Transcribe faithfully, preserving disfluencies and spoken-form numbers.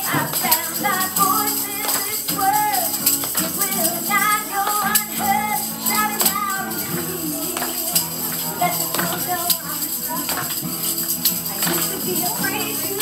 found my voice in this world. It will not go unheard. Shout it loud and clear. Let the world know I'm strong. I used to be afraid to